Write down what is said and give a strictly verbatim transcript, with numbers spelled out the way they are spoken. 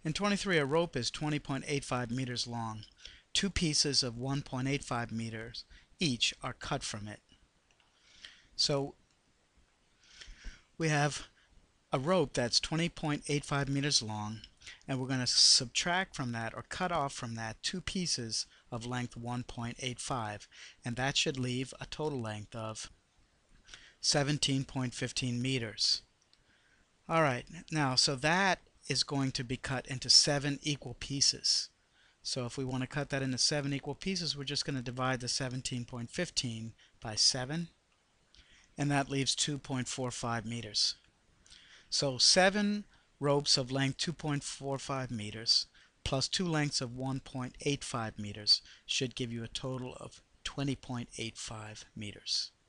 In twenty-three, a rope is twenty point eight five meters long. Two pieces of one point eight five meters each are cut from it. So we have a rope that's twenty point eight five meters long, and we're going to subtract from that, or cut off from that, two pieces of length one point eight five, and that should leave a total length of seventeen point one five meters. Alright, now so that is going to be cut into seven equal pieces. So if we want to cut that into seven equal pieces, we're just going to divide the seventeen point one five by seven, and that leaves two point four five meters. So seven ropes of length two point four five meters plus two lengths of one point eight five meters should give you a total of twenty point eight five meters.